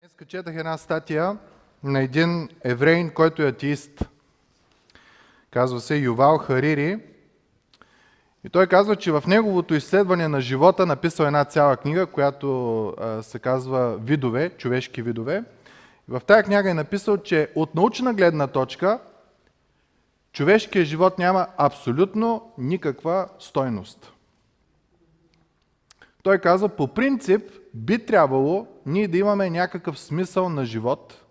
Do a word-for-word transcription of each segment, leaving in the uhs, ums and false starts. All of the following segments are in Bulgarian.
Днес четах една статия на един евреин, който е атеист. Казва се Ювал Харири. И той казва, че в неговото изследване на живота написал една цяла книга, която а, се казва Видове, човешки видове. И в тази книга е написал, че от научна гледна точка човешкият живот няма абсолютно никаква стойност. Той казва, по принцип би трябвало ние да имаме някакъв смисъл на живот,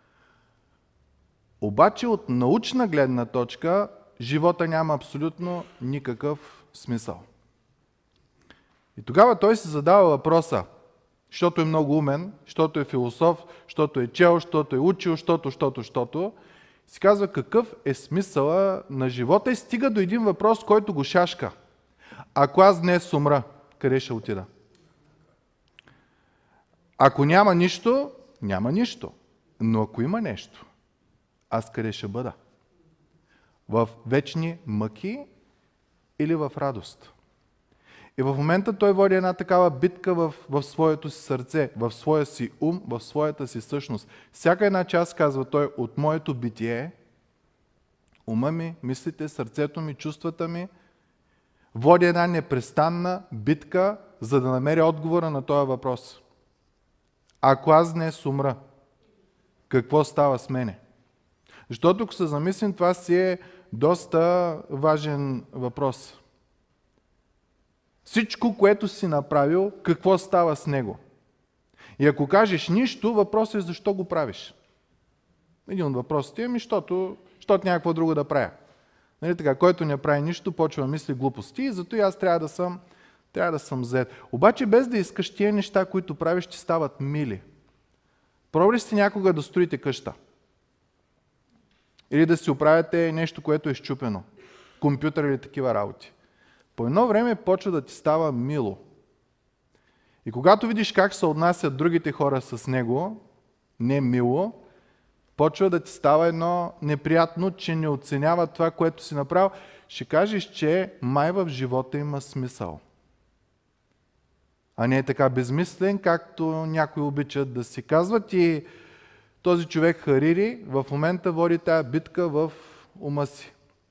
обаче от научна гледна точка живота няма абсолютно никакъв смисъл. И тогава той се задава въпроса, защото е много умен, защото е философ, защото е чел, защото е учил, защото, защото, защото, си казва какъв е смисъла на живота и стига до един въпрос, който го шашка. Ако аз днес умра, къде ще отида? Ако няма нищо, няма нищо. Но ако има нещо, аз къде ще бъда? В вечни мъки или в радост? И в момента той води една такава битка в, в своето си сърце, в своя си ум, в своята си същност. Всяка една част, казва той, от моето битие, ума ми, мислите, сърцето ми, чувствата ми, води една непрестанна битка, за да намери отговора на този въпрос. Ако аз днес умра, какво става с мене? Защото ако се замислим, това си е доста важен въпрос. Всичко, което си направил, какво става с него? И ако кажеш нищо, въпросът е защо го правиш. Един от въпросите е, ми, защото, защото някакво друго да правя. Нали така, който не прави нищо, почва да мисли глупости и зато и аз трябва да съм, трябва да съм зает. Обаче без да искаш тия неща, които правиш, ти стават мили. Пробвали сте някога да строите къща? Или да си оправяте нещо, което е счупено? Компютър или такива работи. По едно време почва да ти става мило. И когато видиш как се отнасят другите хора с него, не мило, почва да ти става едно неприятно, че не оценява това, което си направил, ще кажеш, че май в живота има смисъл. А не е така безмислен, както някои обичат да си казват. И този човек Харири в момента води тая битка в ума си.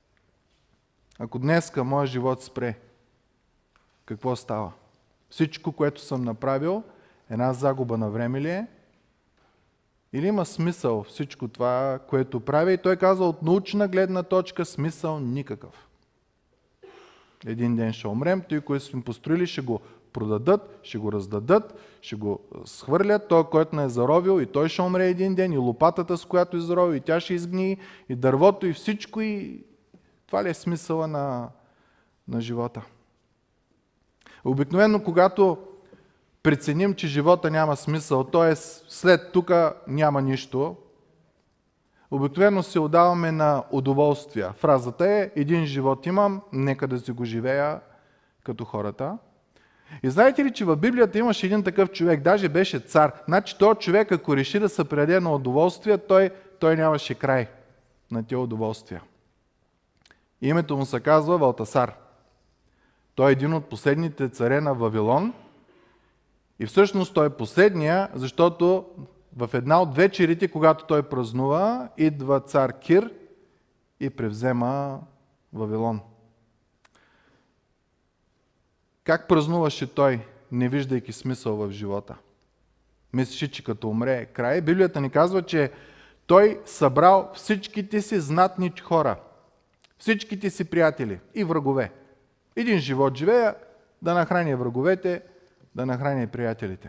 Ако днеска моят живот спре, какво става? Всичко, което съм направил, една загуба на време ли е? Или има смисъл всичко това, което правя? И той казва, от научна гледна точка смисъл никакъв. Един ден ще умрем, той, които сме построили, ще го продадат, ще го раздадат, ще го схвърлят, той, който не е заровил, и той ще умре един ден, и лопатата, с която е заровил, и тя ще изгние, и дървото, и всичко, и това ли е смисъла на, на живота? Обикновено, когато преценим, че живота няма смисъл, т.е. след тука няма нищо, обикновено се отдаваме на удоволствия. Фразата е, един живот имам, нека да си го живея като хората. И знаете ли, че в Библията имаше един такъв човек, даже беше цар. Значи този човек, ако реши да се предаде на удоволствия, той, той нямаше край на тези удоволствия. Името му се казва Валтасар. Той е един от последните царе на Вавилон. И всъщност той е последния, защото в една от вечерите, когато той празнува, идва цар Кир и превзема Вавилон. Как празнуваше той, не виждайки смисъл в живота? Мислеше, че като умре е край. Библията ни казва, че той събрал всичките си знатни хора, всичките си приятели и врагове. Един живот живея, да нахраня враговете, да нахраня приятелите.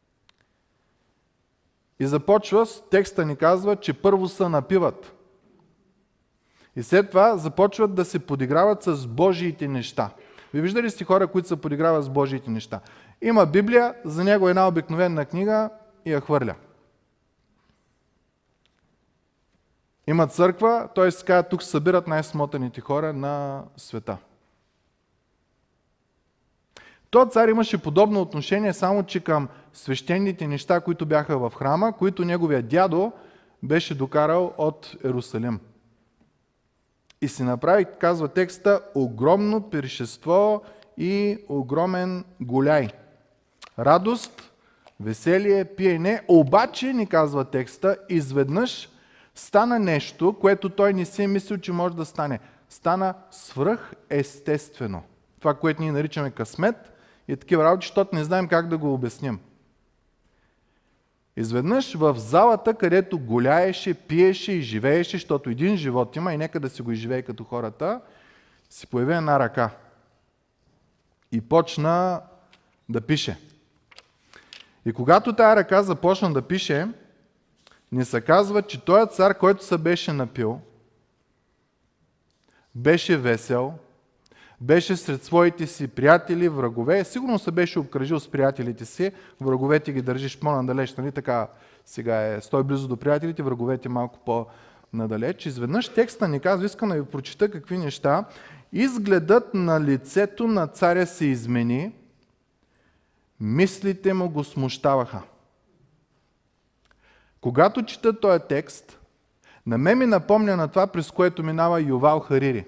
И започва, текста ни казва, че първо се напиват. И след това започват да се подиграват с Божиите неща. Ви виждали сте хора, които се подиграват с Божиите неща? Има Библия, за него една обикновена книга и я хвърля. Има църква, той се казва, тук събират най-смотаните хора на света. Той цар имаше подобно отношение, само че към свещените неща, които бяха в храма, които неговия дядо беше докарал от Ерусалим. И си направи, казва текста, огромно пиршество и огромен голяй. Радост веселие, пиене, обаче, ни казва текста, изведнъж стана нещо, което той не си е мислил, че може да стане. Стана свръхестествено. Това, което ние наричаме късмет и такива работи, защото не знаем как да го обясним. Изведнъж в залата, където голяеше, пиеше и живееше, защото един живот има и нека да си го изживее като хората, си появи една ръка и почна да пише. И когато тая ръка започна да пише, ни се казва, че този цар, който се беше напил, беше весел, беше сред своите си приятели, врагове, сигурно се беше обкръжил с приятелите си, враговете ги държиш по-надалеч, нали така сега е, стой близо до приятелите, враговете малко по-надалеч. Изведнъж текста ни казва, искам да ви прочита какви неща. Изгледът на лицето на царя се измени, мислите му го смущаваха. Когато чета този текст, на мен ми напомня на това, през което минава Ювал Харири.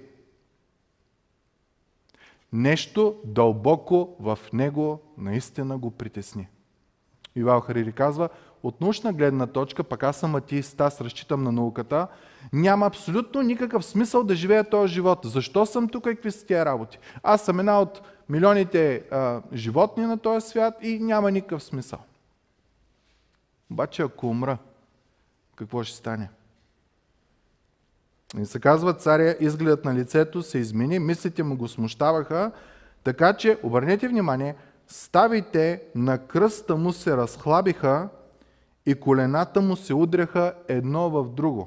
Нещо дълбоко в него наистина го притесни. Ювал Харири казва, от научна гледна точка, пък аз съм атеист, аз разчитам на науката, няма абсолютно никакъв смисъл да живея този живот. Защо съм тук и какви са тия работи? Аз съм една от милионите а, животни на този свят и няма никакъв смисъл. Обаче ако умра, какво ще стане? И се казва, царя, изгледът на лицето се измени, мислите му го смущаваха, така че, обърнете внимание, ставите на кръста му се разхлабиха и колената му се удряха едно в друго.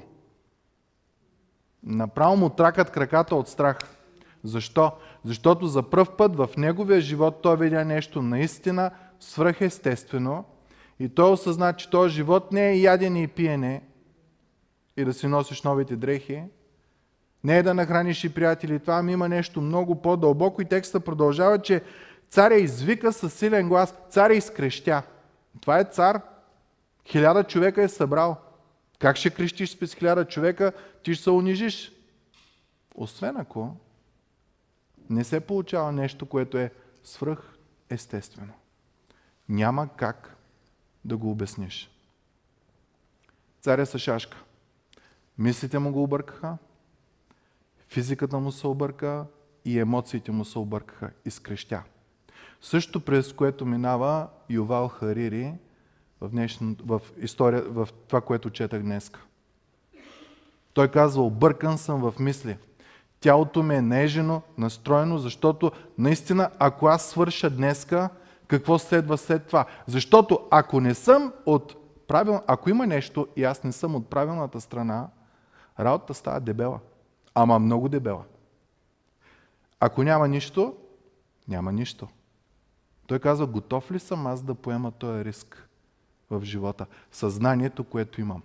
Направо му тракат краката от страх. Защо? Защото за пръв път в неговия живот той видя нещо наистина свръхестествено и той осъзна, че този живот не е ядене и пиене и да си носиш новите дрехи, не е да нахраниш и приятели, това ами има нещо много по-дълбоко и текста продължава, че царя извика със силен глас, царя изкрещя. Това е цар, хиляда човека е събрал. Как ще крещиш с хиляда човека, ти ще се унижиш. Освен ако не се получава нещо, което е свръхестествено. Няма как да го обясниш. Царя се шашка. Мислите му го объркаха, физиката му се обърка и емоциите му се объркаха. Изкрещя. Също през което минава Ювал Харири в, днешно, в, история, в това, което четах днес. Той казва, объркан съм в мисли. Тялото ми е нежено, настроено, защото наистина, ако аз свърша днеска, какво следва след това? Защото ако не съм от правил... ако има нещо и аз не съм от правилната страна, работата става дебела. Ама много дебела. Ако няма нищо, няма нищо. Той казва, готов ли съм аз да поема този риск в живота? Съзнанието, което имам.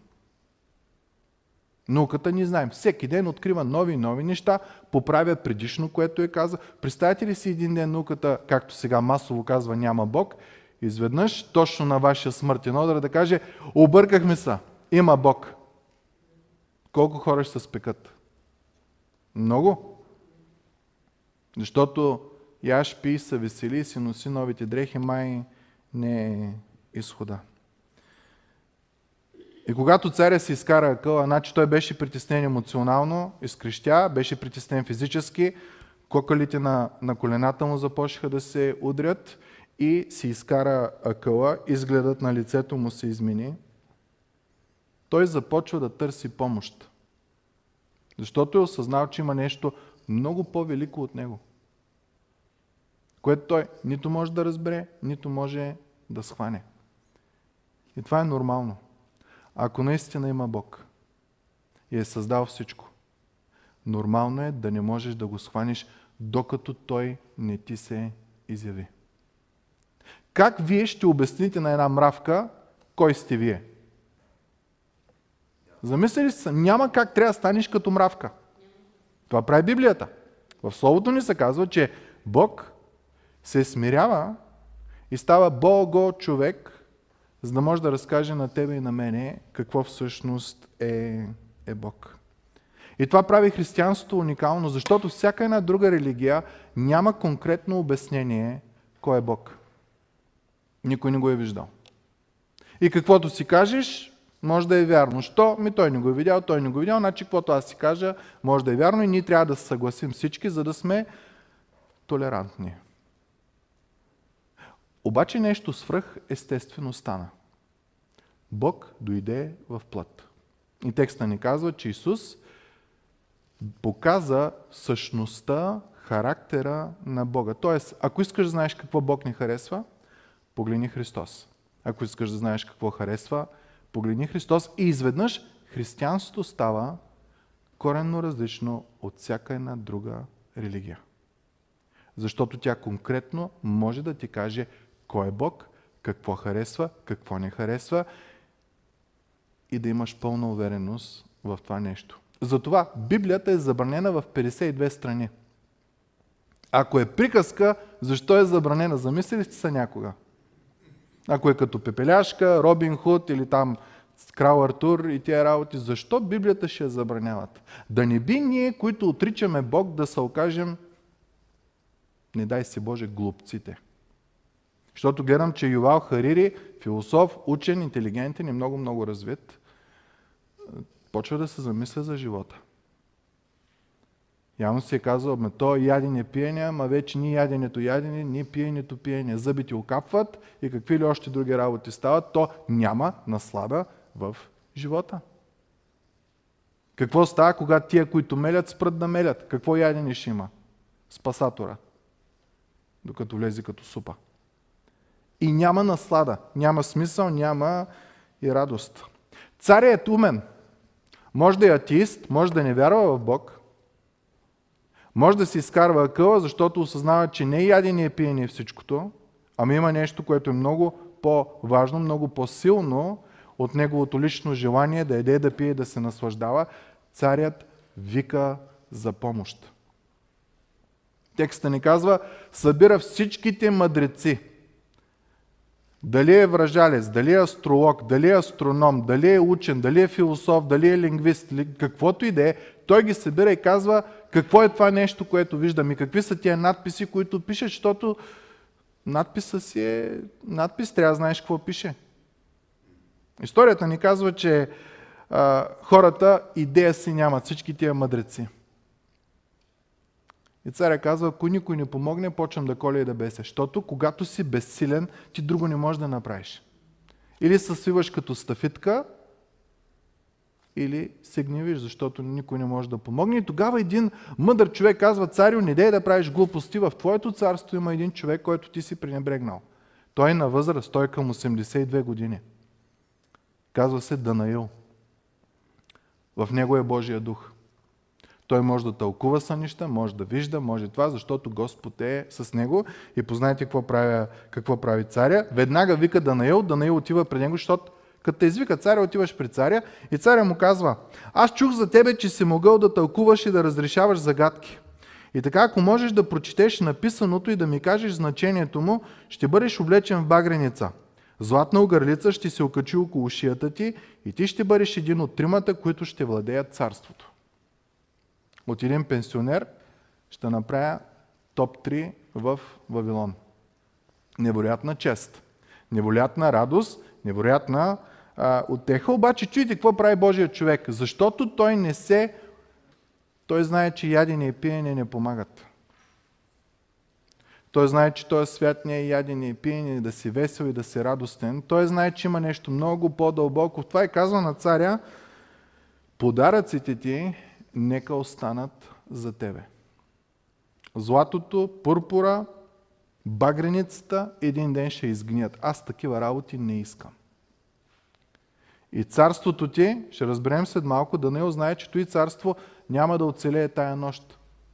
Науката ни знаем. Всеки ден открива нови и нови неща, поправя предишно, което е каза. Представете ли си един ден науката, както сега масово казва, няма Бог, изведнъж, точно на вашия смъртен одар, да каже, объркахме се, има Бог. Колко хора ще се спекат? Много. Защото яш, пи, се весели и си носи новите дрехи, май не е изхода. И когато царя си изкара акъла, значи той беше притеснен емоционално, изкрещя, беше притеснен физически, кокалите на, на колената му започнаха да се удрят и си изкара акъла, изгледът на лицето му се измени. Той започва да търси помощ. Защото е осъзнал, че има нещо много по-велико от него, което той нито може да разбере, нито може да схване. И това е нормално. Ако наистина има Бог и е създал всичко, нормално е да не можеш да го схванеш, докато Той не ти се изяви. Как вие ще обясните на една мравка, кой сте вие? Замислили се, няма как трябва да станеш като мравка. Това прави Библията. В Словото ни се казва, че Бог се смирява и става Бого човек, за да може да разкаже на тебе и на мене какво всъщност е, е Бог. И това прави християнството уникално, защото всяка една друга религия няма конкретно обяснение кой е Бог. Никой не го е виждал. И каквото си кажеш, може да е вярно. Що? Ми той не го е видял, той не го е видял, значи каквото аз си кажа, може да е вярно и ние трябва да се съгласим всички, за да сме толерантни. Обаче нещо свръх естествено стана. Бог дойде в плът. И текста ни казва, че Исус показа същността, характера на Бога. Тоест, ако искаш да знаеш какво Бог ни харесва, погледни Христос. Ако искаш да знаеш какво харесва, погледни Христос и изведнъж християнството става коренно различно от всяка една друга религия. Защото тя конкретно може да ти каже кой е Бог, какво харесва, какво не харесва и да имаш пълна увереност в това нещо. Затова Библията е забранена в петдесет и две страни. Ако е приказка, защо е забранена? Замислили сте се някога? Ако е като Пепеляшка, Робин Худ или там Крал Артур и тия работи, защо Библията ще я забраняват? Да не би ние, които отричаме Бог, да се окажем, не дай си Боже, глупците. Защото гледам, че Ювал Харири, философ, учен, интелигентен и много-много развит, почва да се замисля за живота. Явно си е казал, ме то ядене пиене, ама вече ни яденето ядене, ни пиенето пиене. Зъбите окапват и какви ли още други работи стават, то няма наслада в живота. Какво става, когато тия, които мелят, спрат да мелят? Какво ядене ще има? Спасатора. Докато влезе като супа. И няма наслада, няма смисъл, няма и радост. Царят е умен. Може да е атеист, може да не вярва в Бог, може да си изкарва акъла, защото осъзнава, че не е ядене и пиене всичкото, ами има нещо, което е много по-важно, много по-силно от неговото лично желание да яде, да пие, да се наслаждава. Царят вика за помощ. Текста ни казва, събира всичките мъдреци. Дали е вражалец, дали е астролог, дали е астроном, дали е учен, дали е философ, дали е лингвист, каквото и да е, той ги събира и казва какво е това нещо, което виждам и какви са тия надписи, които пишат, защото надписът си е надпис, трябва да знаеш какво пише. Историята ни казва, че а, хората идея си нямат, всички тия мъдреци. И царя казва, ако никой не помогне, почвам да коля и да беся. Защото когато си безсилен, ти друго не можеш да направиш. Или се свиваш като стафитка, или се гневиш, защото никой не може да помогне. И тогава един мъдър човек казва, царю, не дей да правиш глупости, в твоето царство има един човек, който ти си пренебрегнал. Той е на възраст, той е към осемдесет и две години. Казва се Данаил. В него е Божия дух. Той може да тълкува сънища, може да вижда, може това, защото Господ е с него. И познайте какво прави, какво прави царя. Веднага вика Данаил, Данаил отива при него, защото като те извика царя, отиваш при царя и царя му казва, аз чух за тебе, че си могъл да тълкуваш и да разрешаваш загадки. И така, ако можеш да прочетеш написаното и да ми кажеш значението му, ще бъдеш облечен в багреница. Златна огърлица ще се окачи около шията ти и ти ще бъдеш един от тримата, които ще владеят царството. От един пенсионер ще направя топ три в Вавилон. Невероятна чест, невероятна радост, невероятна а, утеха. Обаче чуйте какво прави Божия човек, защото той не се... Той знае, че ядене и пиене не помагат. Той знае, че този свят не е ядене и пиене, да си весел и да си радостен. Той знае, че има нещо много по-дълбоко. Това е казва на царя, подаръците ти нека останат за тебе. Златото, пурпура, багреницата един ден ще изгният. Аз такива работи не искам. И царството ти, ще разберем след малко, Данаил знае, че той царство няма да оцелее тая нощ.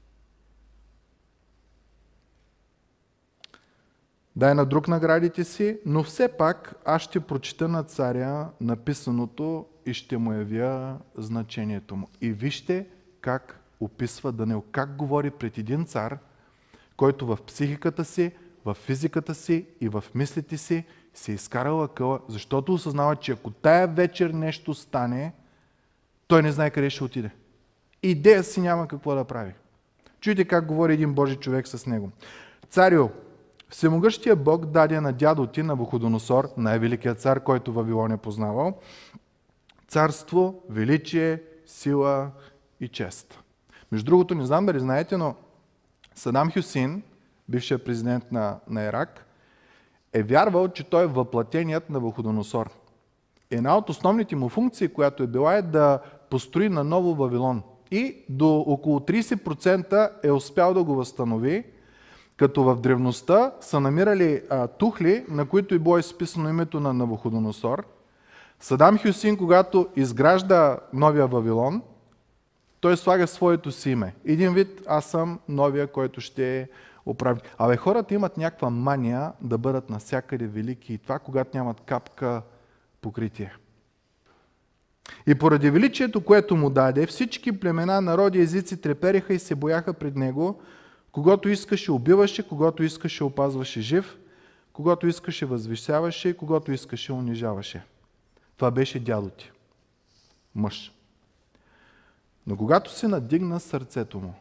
Дай на друг наградите си, но все пак аз ще прочита на царя написаното и ще му явя значението му. И вижте как описва Данаил, как говори пред един цар, който в психиката си, в физиката си и в мислите си се изкарал акъла, защото осъзнава, че ако тая вечер нещо стане, той не знае къде ще отиде. Идея си няма какво да прави. Чуйте как говори един Божи човек с него. Царю, Всемогъщия Бог даде на дядо ти Навуходоносор, най-великият цар, който Вавилон е познавал, царство, величие, сила и чест. Между другото, не знам дали знаете, но Садам Хюсейн, бившият президент на, на Ирак, е вярвал, че той е въплатеният на Навуходоносор. Една от основните му функции, която е била, е да построи наново Вавилон. И до около трийсет процента е успял да го възстанови, като в древността са намирали а, тухли, на които е било изписано името на Навуходоносор. Садам Хюсейн, когато изгражда новия Вавилон, той слага своето си име. Един вид, аз съм новия, който ще оправи. Абе, хората имат някаква мания да бъдат навсякъде велики и това, когато нямат капка покритие. И поради величието, което му даде, всички племена, народи, езици трепереха и се бояха пред него. Когато искаше, убиваше, когато искаше, опазваше жив, когато искаше, възвисяваше и когато искаше, унижаваше. Това беше дядо ти. Мъж. Но когато се надигна сърцето му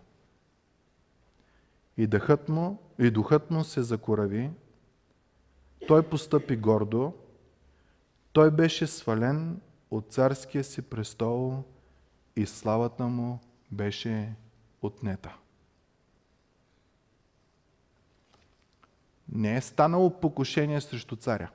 и духът му, и духът му се закорави, той постъпи гордо, той беше свален от царския си престол и славата му беше отнета. Не е станало покушение срещу царя.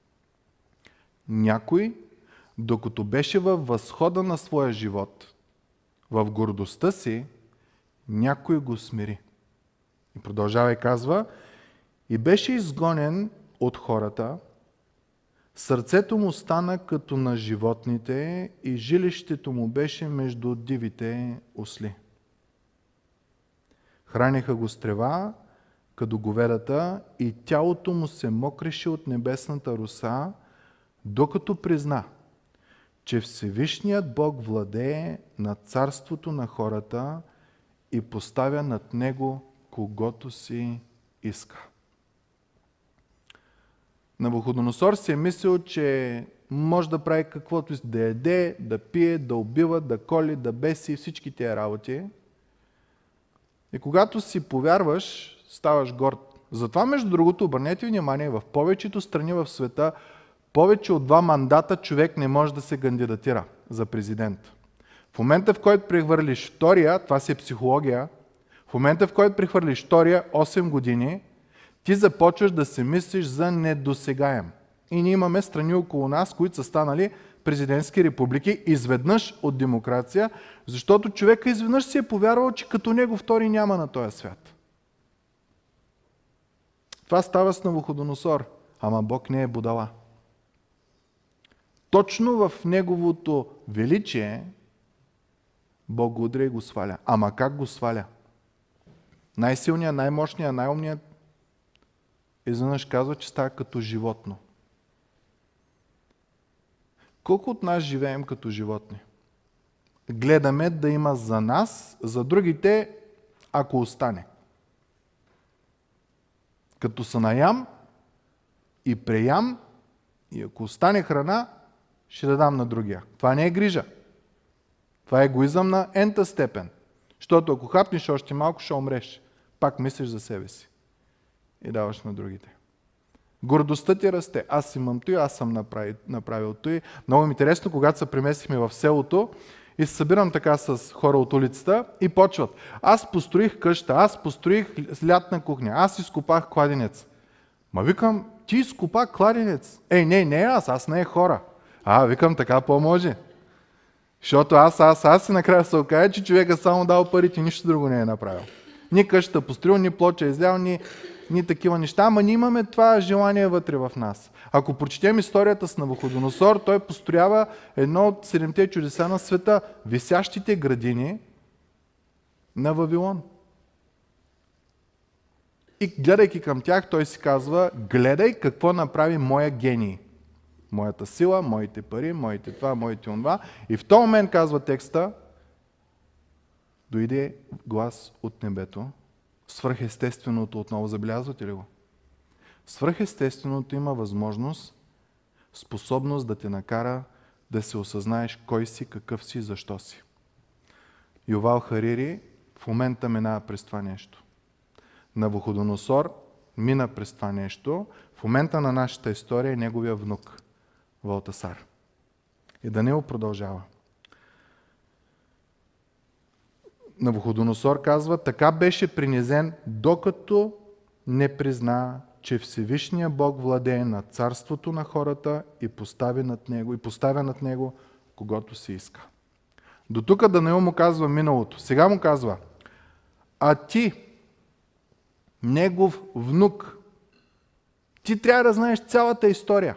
Някой, докато беше във възхода на своя живот, в гордостта си, някой го смири. И продължава и казва, и беше изгонен от хората, сърцето му стана като на животните и жилището му беше между дивите осли. Храниха го с трева, като говедата, и тялото му се мокреше от небесната роса, докато призна, че Всевишният Бог владее над царството на хората и поставя над него когото си иска. Навуходоносор си е мислил, че може да прави каквото да яде, да пие, да убива, да коли, да беси, всички тия работи. И когато си повярваш, ставаш горд. Затова, между другото, обърнете внимание, в повечето страни в света повече от два мандата човек не може да се кандидатира за президент. В момента, в който прехвърлиш втория, това си е психология, в момента, в който прехвърлиш втория осем години, ти започваш да се мислиш за недосегаем. И ние имаме страни около нас, които са станали президентски републики, изведнъж от демокрация, защото човека изведнъж си е повярвал, че като него втори няма на този свят. Това става с Навуходоносор, ама Бог не е будала. Точно в неговото величие Бог го удря и го сваля. Ама как го сваля? Най-силният, най-мощният, най-умният изведнъж казва, че става като животно. Колко от нас живеем като животни? Гледаме да има за нас, за другите, ако остане. Като се наям и преям, и ако остане храна, ще дадам на другия. Това не е грижа. Това е егоизъм на ента степен. Защото ако хапнеш още малко, ще умреш. Пак мислиш за себе си. И даваш на другите. Гордостта ти расте. Аз имам той, аз съм направил, направил той. Много ми интересно, когато се преместихме в селото и се събирам така с хора от улицата и почват. Аз построих къща, аз построих лятна кухня, аз изкопах кладенец. Ма викам, ти изкопа кладенец. Ей, не, не аз, аз не е хора. А, викам, така по-може. Защото аз, аз, аз и накрая се окаже, че човека само дал парите, нищо друго не е направил. Ни къщата построил, ни плоча излял, ни, ни такива неща, ама ние имаме това желание вътре в нас. Ако прочетем историята с Навуходоносор, той построява едно от седемте чудеса на света, висящите градини на Вавилон. И гледайки към тях, той си казва, гледай какво направи моя гений. Моята сила, моите пари, моите това, моите онова. И в този момент, казва текста, дойде глас от небето. Свръхестественото отново, забелязвате ли го? Свръхестественото има възможност, способност да те накара да се осъзнаеш кой си, какъв си, защо си. Ювал Харири в момента минава през това нещо. Навуходоносор мина през това нещо, в момента на нашата история е неговия внук, Валтасар. И Даниил продължава. Навуходоносор казва, така беше принизен, докато не призна, че Всевишния Бог владее над царството на хората и поставя над него, и поставя над него когото си иска. До тук Даниил му казва миналото. Сега му казва, а ти, негов внук, ти трябва да знаеш цялата история.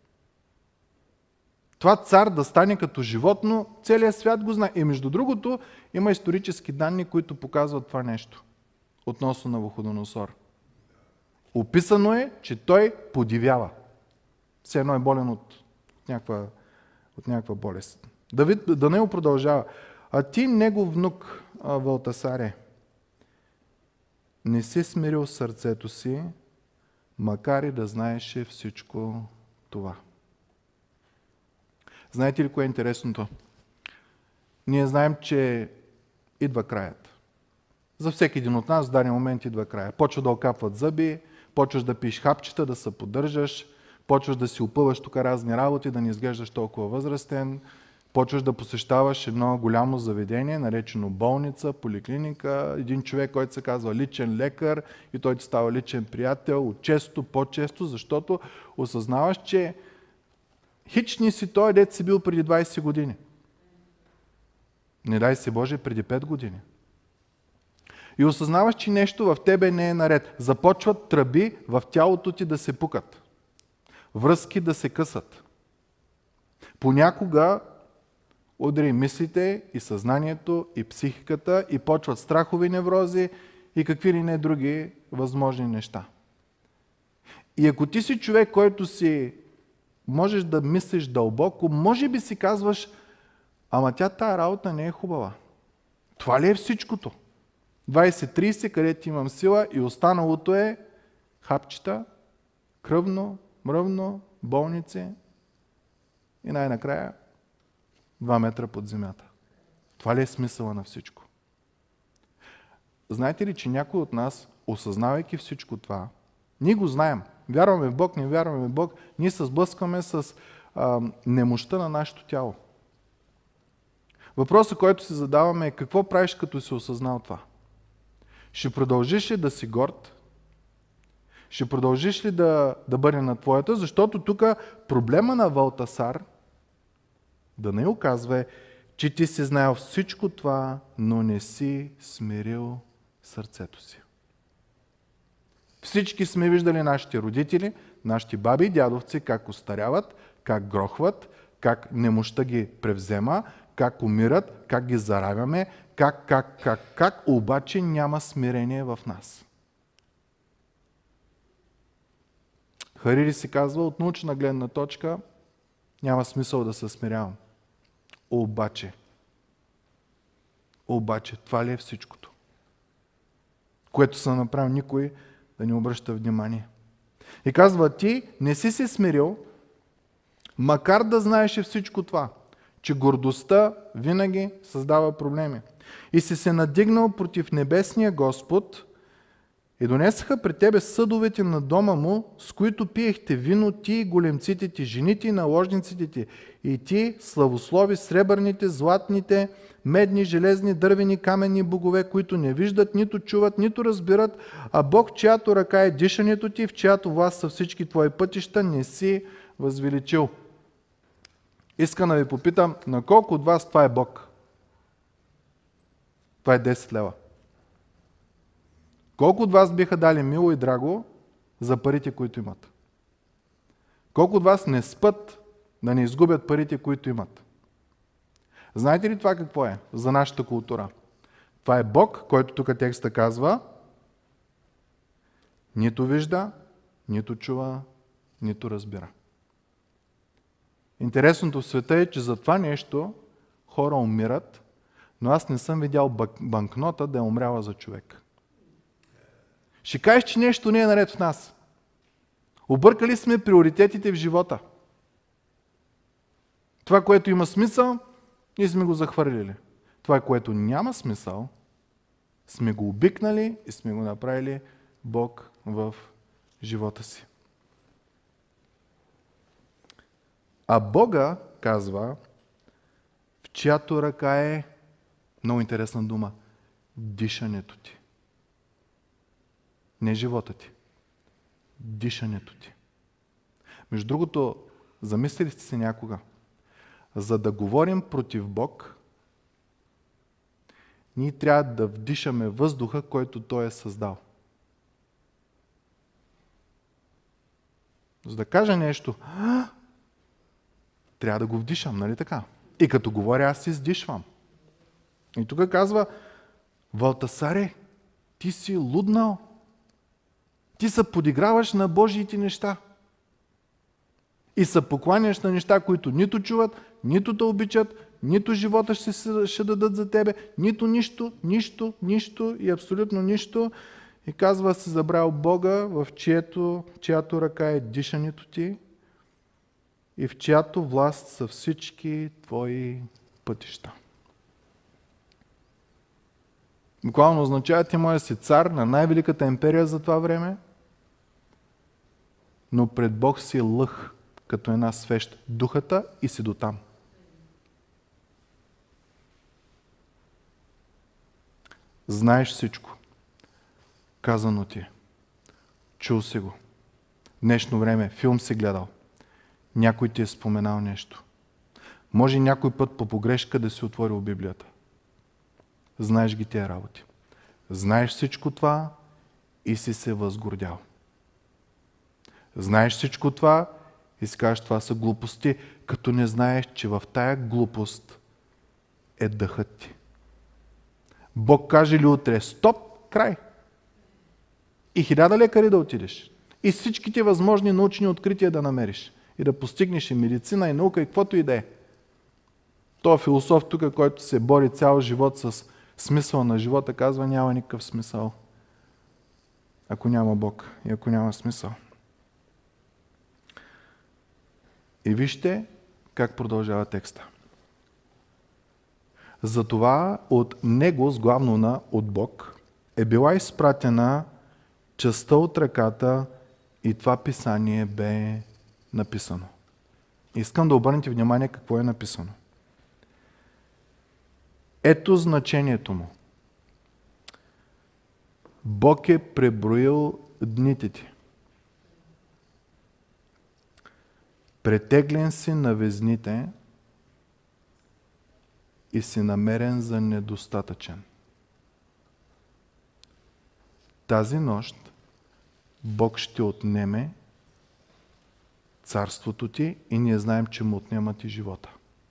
Това цар да стане като животно, целият свят го знае. И между другото, има исторически данни, които показват това нещо относно Навуходоносор. Описано е, че той подивява. Все едно е болен от някаква, от някаква болест. Давид, Даниил продължава. А ти, негов внук, Валтасаре, не си смирил сърцето си, макар и да знаеше всичко това. Знаете ли кое е интересното? Ние знаем, че идва краят. За всеки един от нас в даден момент идва края. Почва да окапват зъби, почваш да пиеш хапчета, да се поддържаш, почваш да си опъваш тук разни работи, да не изглеждаш толкова възрастен, почваш да посещаваш едно голямо заведение, наречено болница, поликлиника, един човек, който се казва личен лекар и той ти става личен приятел, от често, по-често, защото осъзнаваш, че хич не си той, дет си бил преди двайсет години. Не дай се Боже, преди пет години. И осъзнаваш, че нещо в тебе не е наред. Започват тръби в тялото ти да се пукат. Връзки да се късат. Понякога удари мислите и съзнанието, и психиката, и почват страхови неврози, и какви ли не други възможни неща. И ако ти си човек, който си можеш да мислиш дълбоко, може би си казваш, ама тя тая работа не е хубава. Това ли е всичкото? двайсет трийсет, където имам сила и останалото е хапчета, кръвно, мръвно, болници и най-накрая два метра под земята. Това ли е смисъла на всичко? Знаете ли, че някой от нас, осъзнавайки всичко това, ние го знаем. Вярваме в Бог, не вярваме в Бог, ние се сблъскваме с а, немощта на нашето тяло. Въпросът, който си задаваме е какво правиш, като си осъзнал това? Ще продължиш ли да си горд? Ще продължиш ли да, да бъде на твоята? Защото тук проблема на Валтасар, Даниил казва, е, че ти си знаел всичко това, но не си смирил сърцето си. Всички сме виждали нашите родители, нашите баби и дядовци как остаряват, как грохват, как немощта ги превзема, как умират, как ги заравяме, как, как, как, как, обаче няма смирение в нас. Харири си казва, от научна гледна точка няма смисъл да се смирявам. Обаче, обаче, това ли е всичкото? Което съм направил, никой да не обръща внимание. И казва, ти не си се смирил, макар да знаеш всичко това, че гордостта винаги създава проблеми. И си се надигнал против небесния Господ и донесаха при тебе съдовете на дома му, с които пиехте вино ти, големците ти, жените и наложниците ти, и ти славослови сребърните, златните, медни, железни, дървени, каменни богове, които не виждат, нито чуват, нито разбират, а Бог, чиято ръка е дишането ти, в чиято власт са всички твои пътища, не си възвеличил. Искам да ви попитам, на колко от вас това е Бог? Това е десет лева. Колко от вас биха дали мило и драго за парите, които имат? Колко от вас не спят да не изгубят парите, които имат? Знаете ли това какво е за нашата култура? Това е Бог, който тук текста казва, нито вижда, нито чува, нито разбира. Интересното в света е, че за това нещо хора умират, но аз не съм видял банкнота да е умряла за човек. Ще кажеш, че нещо не е наред в нас. Объркали сме приоритетите в живота. Това, което има смисъл, ние сме го захвърлили. Това, което няма смисъл, сме го обикнали и сме го направили Бог в живота си. А Бога, казва, в чиято ръка е, много интересна дума, дишането ти. Не живота ти. Дишането ти. Между другото, замислили сте се някога, за да говорим против Бог, ние трябва да вдишаме въздуха, който Той е създал. За да кажа нещо, трябва да го вдишам, нали така? И като говоря, аз издишвам. И тук казва, Валтасаре, ти си луднал. Ти се подиграваш на Божиите неща. И се покланяш на неща, които нито чуват, нито те обичат, нито живота ще, се, ще дадат за тебе, нито нищо, нищо, нищо и абсолютно нищо. И казва, си забрал Бога, в чието, чиято ръка е дишането ти и в чиято власт са всички твои пътища. Буквално означава, ти може да си цар на най-великата империя за това време, но пред Бог си лъх, като една свещ духата и си дотам. Знаеш всичко. Казано ти е. Чул си го. Днешно време филм си гледал. Някой ти е споменал нещо. Може някой път по погрешка да си отворил Библията. Знаеш ги тия работи. Знаеш всичко това и си се възгордял. Знаеш всичко това и си кажеш, това са глупости, като не знаеш, че в тая глупост е дъхът ти. Бог каже ли утре, стоп, край. И хиляда лекари да отидеш. И всичките възможни научни открития да намериш. И да постигнеш и медицина, и наука, и каквото и да е. Той философ тук, който се бори цял живот с смисъл на живота, казва, няма никакъв смисъл. Ако няма Бог и ако няма смисъл. И вижте как продължава текста. Затова от Него, с главно на от Бог, е била изпратена частта от ръката и това писание бе написано. Искам да обърнете внимание какво е написано. Ето значението му. Бог е преброил дните ти. Претеглен си на везните и си намерен за недостатъчен. Тази нощ Бог ще отнеме царството ти и ние знаем, че му отнемат и живота.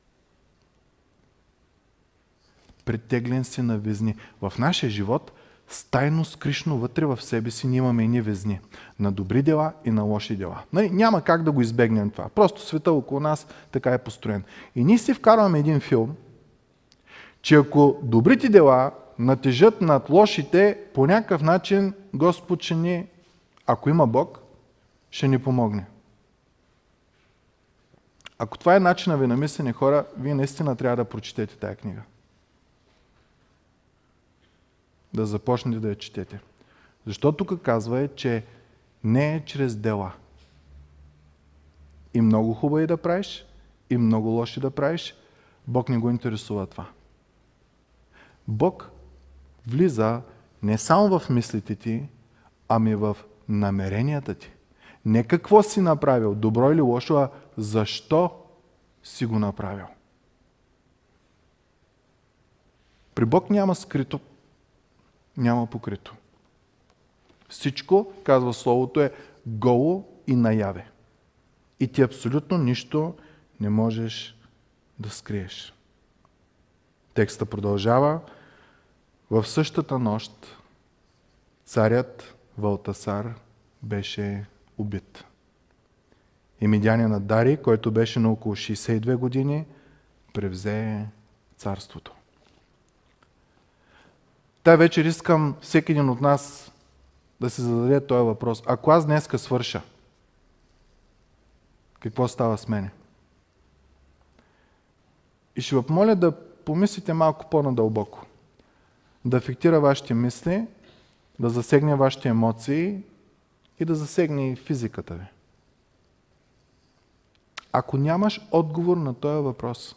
Претеглен си на везни. В нашия живот, стайно скришно вътре в себе си, ние имаме едни везни. На добри дела и на лоши дела. Нали? Няма как да го избегнем това. Просто света около нас така е построен. И ние си вкарваме един филм, че ако добрите дела натежат над лошите, по някакъв начин Господ ще ни, ако има Бог, ще ни помогне. Ако това е начинът ви на мислене, хора, вие наистина трябва да прочетете тая книга. Да започнете да я четете. Защото тук казва е, че не е чрез дела. И много хубави да правиш, и много лоши да правиш, Бог не го интересува това. Бог влиза не само в мислите ти, ами в намеренията ти. Не какво си направил, добро или лошо, а защо си го направил. При Бог няма скрито, няма покрито. Всичко, казва Словото, е голо и наяве. И ти абсолютно нищо не можеш да скриеш. Текста продължава. В същата нощ царят Валтасар беше убит. И медянинът Дарий, който беше на около шейсет и две години, превзе царството. Тая вечер искам всеки един от нас да се зададе този въпрос. Ако аз днеска свърша, какво става с мене? И ще ви помоля да помислите малко по-надълбоко. Да афектира вашите мисли, да засегне вашите емоции и да засегне и физиката ви. Ако нямаш отговор на този въпрос,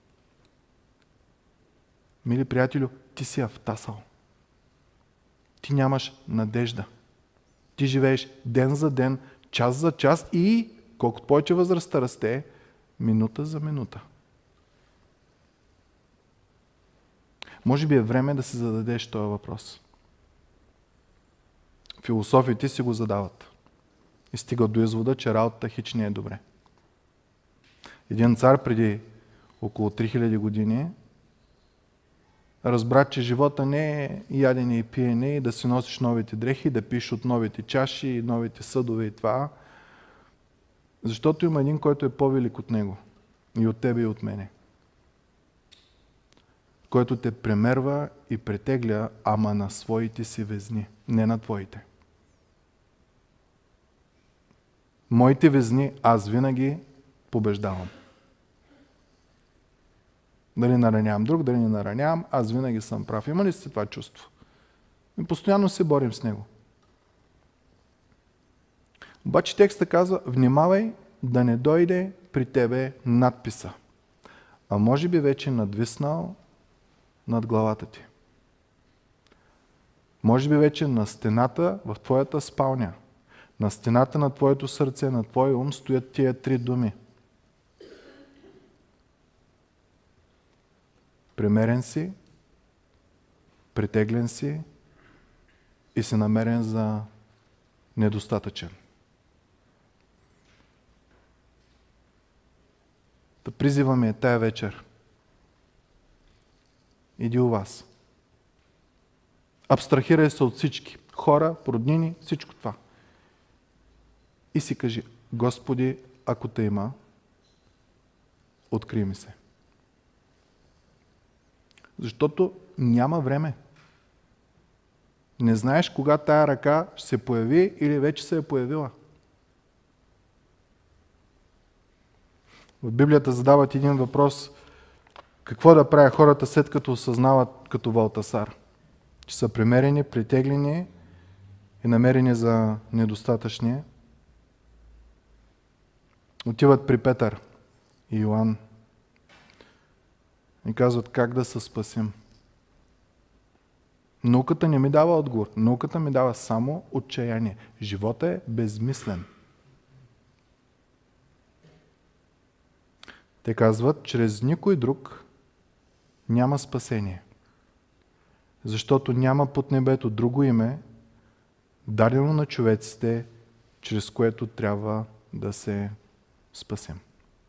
мили приятелю, ти си автасал. Ти нямаш надежда. Ти живееш ден за ден, час за час и, колкото повече възрастта расте, минута за минута. Може би е време да си зададеш този въпрос. Философите си го задават. И стигат до извода, че работата хич не е добре. Един цар преди около три хиляди години разбра, че живота не е ядене и пиене и да си носиш новите дрехи, да пиеш от новите чаши, новите съдове и това. Защото има един, който е по-велик от него. И от тебе, и от мене. Който те премерва и претегля, ама на своите си везни, не на твоите. Моите везни аз винаги побеждавам. Дали наранявам друг, дали не наранявам, аз винаги съм прав. Има ли сте това чувство? И постоянно се борим с него. Обаче текста казва, внимавай да не дойде при тебе надписа. А може би вече надвиснал над главата ти. Може би вече на стената в твоята спалня, на стената на твоето сърце, на твоя ум стоят тия три думи. Премерен си, притеглен си и си намерен за недостатъчен. Да призиваме тая вечер. Иди у вас. Абстрахирай се от всички. Хора, роднини, всичко това. И си кажи, Господи, ако те има, открий ми се. Защото няма време. Не знаеш кога тая ръка ще се появи или вече се е появила. В Библията задават един въпрос, какво да правят хората след като осъзнават като Валтасар, че са премерени, притеглени и намерени за недостатъчни. Отиват при Петър и Йоан и казват как да се спасим. Науката не ми дава отговор. Науката ми дава само отчаяние. Живота е безмислен. Те казват, чрез никой друг няма спасение. Защото няма под небето друго име, дадено на човеците, чрез което трябва да се спасим.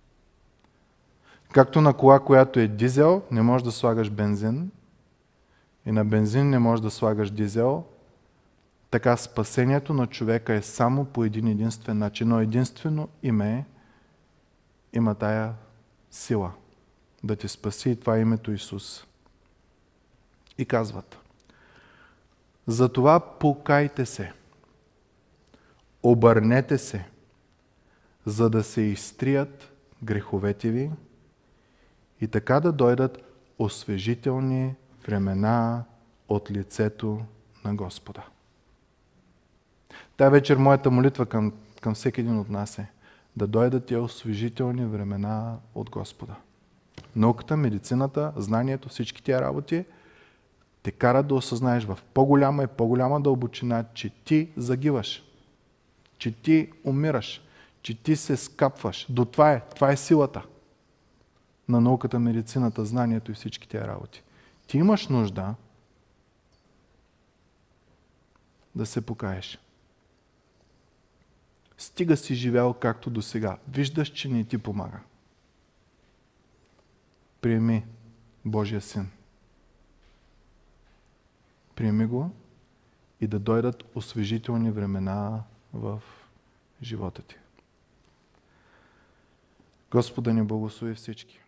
Както на кола, която е дизел, не можеш да слагаш бензин, и на бензин не можеш да слагаш дизел, така спасението на човека е само по един единствен начин, но единствено име има тая сила да те спаси, и това е името Исус. И казват, затова покайте се, обърнете се, за да се изтрият греховете ви и така да дойдат освежителни времена от лицето на Господа. Тая вечер моята молитва към, към всеки един от нас е да дойдат тия освежителни времена от Господа. Науката, медицината, знанието, всички тия работи те карат да осъзнаеш в по-голяма и по-голяма дълбочина, че ти загиваш, че ти умираш, че ти се скапваш. До това е, това е силата на науката, медицината, знанието и всички тия работи. Ти имаш нужда да се покаеш. Стига си живял както до сега. Виждаш, че не ти помага. Приеми Божия Син. Приеми го и да дойдат освежителни времена в живота ти. Господа ни благослови всички.